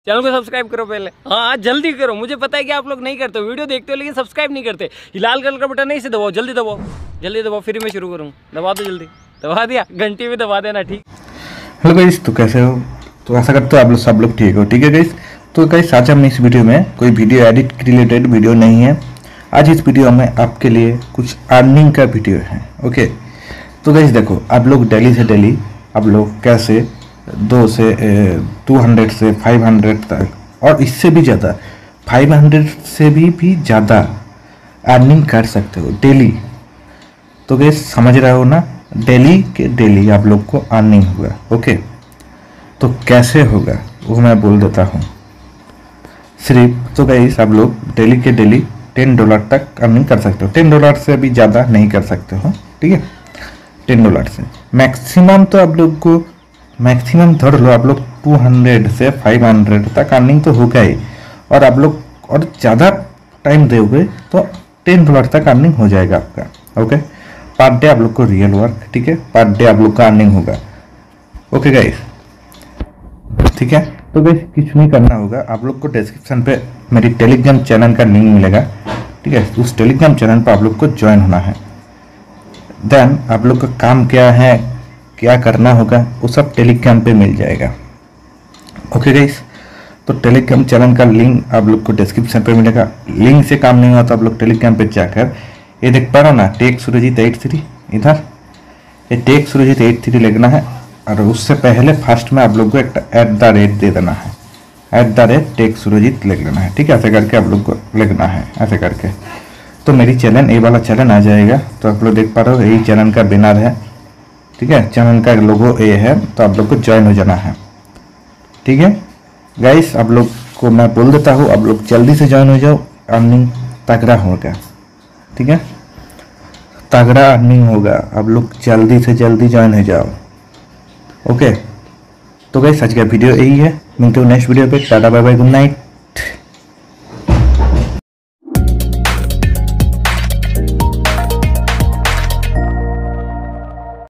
Channel को subscribe करो पहले। हाँ जल्दी करो, मुझे पता है कि आप लोग नहीं करते हो, वीडियो देखते हो लेकिन सब्सक्राइब नहीं करते। ये लाल कलर का बटन नहीं से दबाओ, जल्दी दबाओ, जल्दी दबाओ, फिर मैं शुरू करूँ। दबा दो जल्दी, दबा दिया, घंटी भी दबा देना। ठीक। हेलो गाइस, तो कैसे हो? तो आशा करते हो आप लोग सब लोग ठीक हो। ठीक है गाइस, तो गाइस आज हम इस वीडियो में कोई वीडियो एडिट रिलेटेड वीडियो नहीं है। आज इस वीडियो में आपके लिए कुछ अर्निंग का वीडियो है। ओके, तो गाइस देखो, आप लोग डेली से डेली आप लोग कैसे 200 से 500 तक और इससे भी ज़्यादा 500 से भी ज़्यादा अर्निंग कर सकते हो डेली। तो गाइस समझ रहे हो ना, डेली के डेली आप लोग को अर्निंग होगा। ओके, तो कैसे होगा वो मैं बोल देता हूँ सिर्फ। तो गाइस आप लोग डेली के डेली $10 तक अर्निंग कर सकते हो। $10 से भी ज़्यादा नहीं कर सकते हो। ठीक है, $10 से मैक्सिमम, तो आप लोग को मैक्सिमम धर लो, आप लोग 200 से 500 तक अर्निंग तो होगा ही। और आप लोग और ज़्यादा टाइम दोगे तो $10 तक अर्निंग हो जाएगा आपका। ओके, पर डे आप लोग को रियल वर्क, ठीक है, पर डे आप लोग का अर्निंग होगा। ओके गाइस, ठीक है। तो गाइस कुछ नहीं करना होगा, आप लोग को डिस्क्रिप्शन पे मेरी टेलीग्राम चैनल का लिंक मिलेगा। ठीक है, उस टेलीग्राम चैनल पर आप लोग को ज्वाइन होना है। देन आप लोग का काम क्या है, क्या करना होगा, वो सब टेलीग्राम पे मिल जाएगा। ओके गाइस, तो टेलीग्राम चैनल का लिंक आप लोग को डिस्क्रिप्शन पे मिलेगा। लिंक से काम नहीं हुआ तो आप लोग टेलीग्राम पे जाकर, ये देख पा रहे हो ना, टेक सुरजीत 83, इधर ये टेक सुरजीत 83 लिखना है। और उससे पहले फर्स्ट में आप लोग को एक @ दे देना है, @ टेक सुरजीत लिख लेना है। ठीक है, ऐसे करके आप लोग को लिखना है, ऐसे करके। तो मेरी चैनल, ये वाला चैनल आ जाएगा। तो आप लोग देख पा रहे हो, यही चैनल का बैनर है। ठीक है, चैनल का लोगो ये है, तो आप लोग को ज्वाइन हो जाना है। ठीक है गाइस, आप लोग को मैं बोल देता हूँ, आप लोग जल्दी से ज्वाइन हो जाओ, अर्निंग तगड़ा होगा। ठीक है, तगड़ा अर्निंग होगा, आप लोग जल्दी से जल्दी ज्वाइन हो जाओ। ओके, तो गाइस आज का वीडियो यही है। मिलते हो नेक्स्ट वीडियो पे। Tata bye bye, good night.